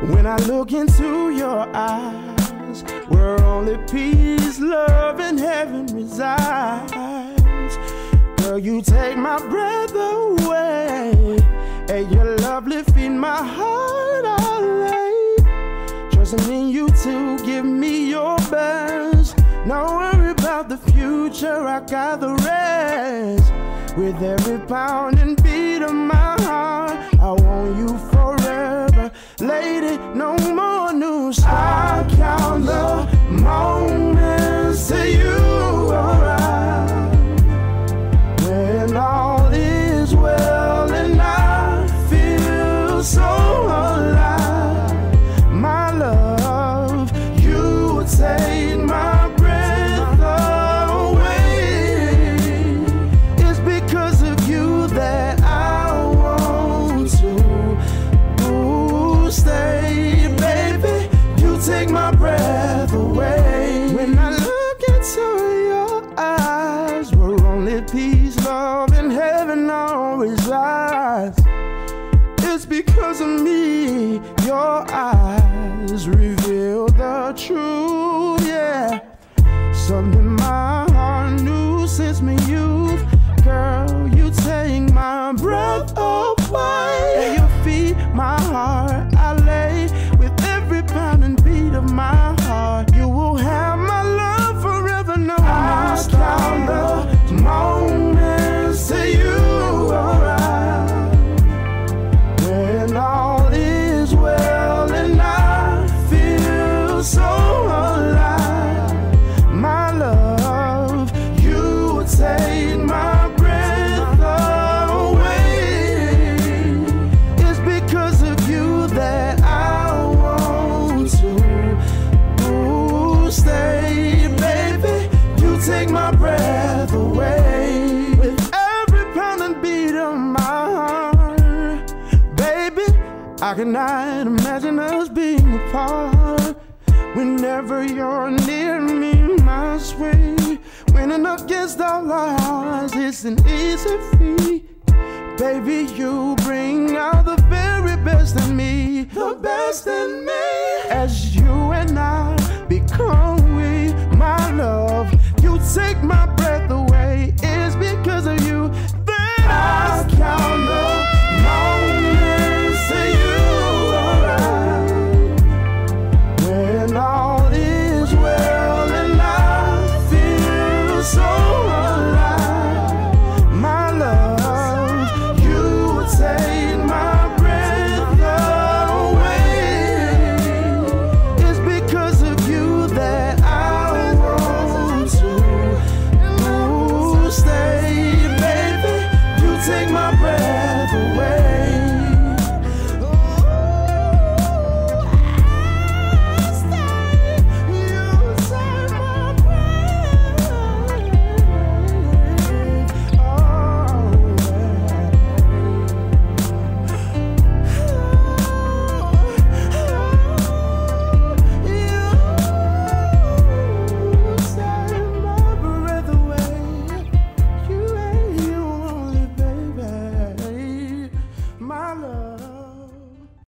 When I look into your eyes, where only peace, love, and heaven resides. Girl, you take my breath away, and your lovely feet my heart I lay. Trusting in you to give me your best. No worry about the future, I got the rest. With every pound and beat of my heart, I want you forever. Lady, no more news. I count the moments till you arrive, when all is well and I feel so alive. My love, you take my breath away. It's because of you that I want to stay, baby. You take my breath away. When I look into your eyes, where only peace, love, and heaven always lies. It's because of me your eyes reveal the truth, yeah. Something my heart knew since my youth. Girl, you take my breath away. At your feet, my heart I lay. With every pound and beat of my heart, you will have my love forever. No, I count the moments till you arrive, when all is well and I feel so alive. My love, you take my breath away. It's because of you that I want to stay, baby. You take my breath away. With every pound and beat of my heart, baby, I cannot imagine us being apart. Whenever you're near me, my sweet, winning against all odds, it's an easy feat. Baby, you bring out the very best in me, the best in me. As you